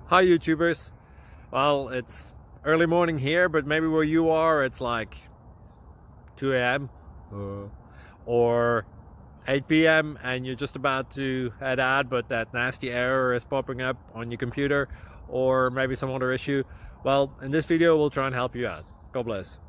Hi YouTubers. Well, it's early morning here, but maybe where you are it's like 2 a.m. or 8 p.m. and you're just about to head out, but that nasty error is popping up on your computer, or maybe some other issue. Well, in this video we'll try and help you out. God bless.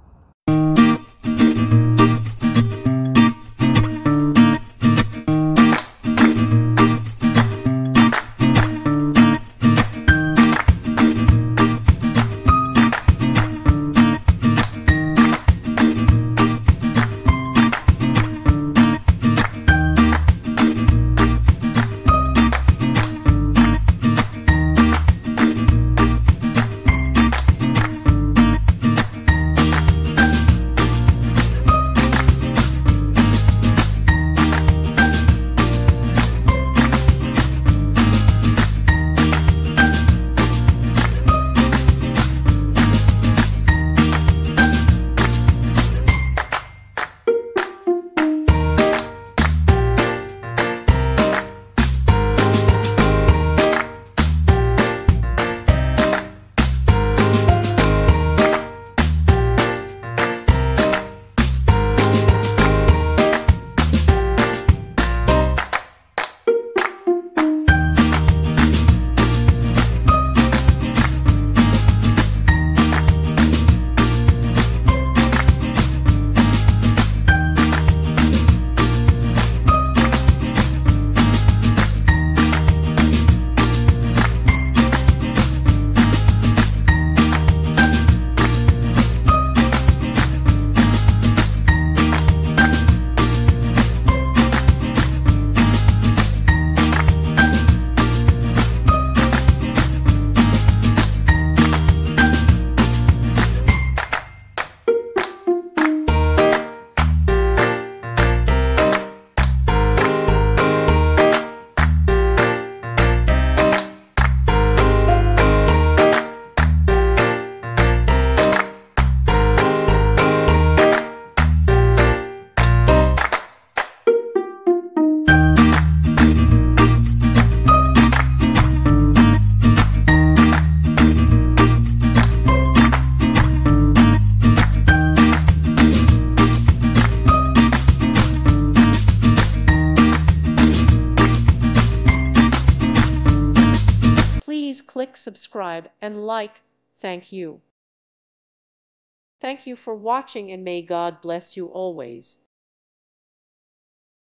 Please click subscribe and like. Thank you. Thank you for watching, and may God bless you always.